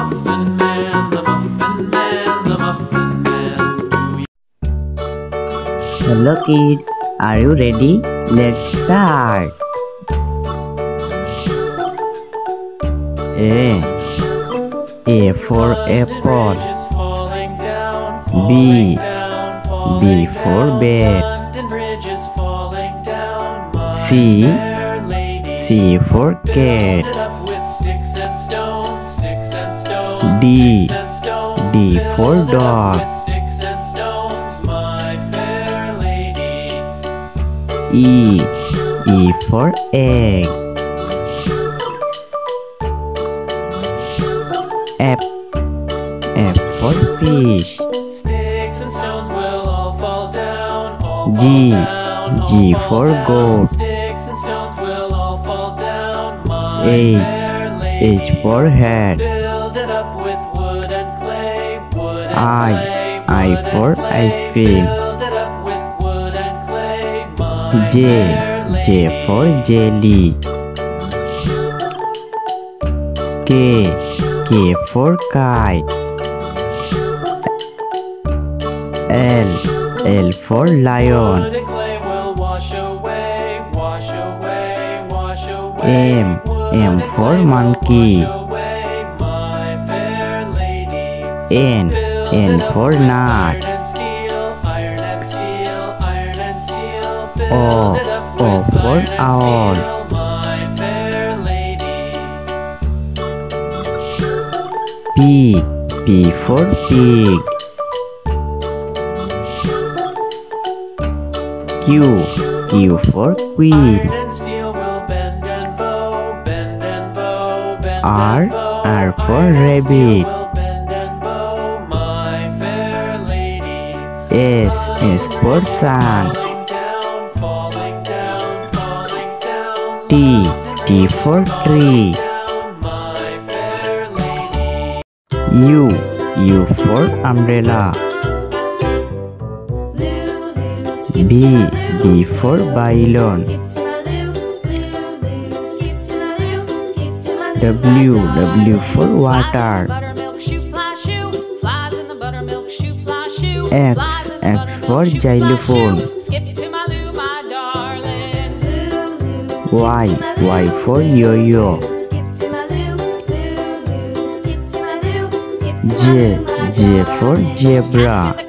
Muffin Man, the Muffin Man, the Muffin Man. Do you... Hello kids, are you ready? Let's start. A for apple. B for bed. C for cat. D for dog. E for egg. F for fish. Sticks and stones will all fall down. G for goat. Sticks and stones will all fall down. H for head. Build it up with wood and clay. Wood and clay. I for ice cream. Build it up with wood and clay. My fair lady. J for jelly. K for kite. L for lion. Wood and clay will wash away, wash away, wash away. M for monkey. Wash away, my fair lady. N for nut. Iron and steel, iron and steel, iron and steel. O Build it up for with iron and owl. steel, my fair lady. P for pig. Q for queen. Iron and steel will bend and bow, bend and bow, bend and bow. R for Iron and rabbit. steel will bend and bow, my fair lady. S for sun. Falling down, falling down, falling down. T for tree. Down, my fair lady. U for umbrella. B for balloon. W for water. X for xylophone. Y for yo-yo. J for zebra.